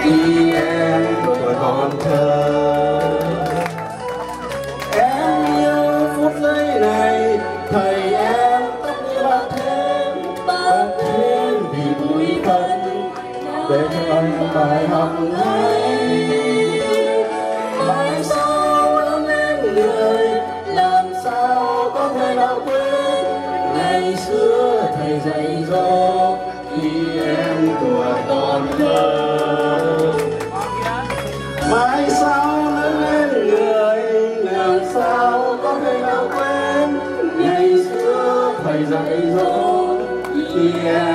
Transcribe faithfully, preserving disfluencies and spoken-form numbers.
khi em tuổi còn thơ. Em yêu phút giây này, thầy em tóc như bạc thêm, bạc thêm vì bụi phận để cho em bài học ấy. Mai sau lớn lên người, làm sao có thể nào quên ngày xưa thầy dạy dỗ khi em tuổi còn thơ. Mai sau lớn lên người, làm sao có thể nào quên ngày xưa thầy dạy dỗ khi em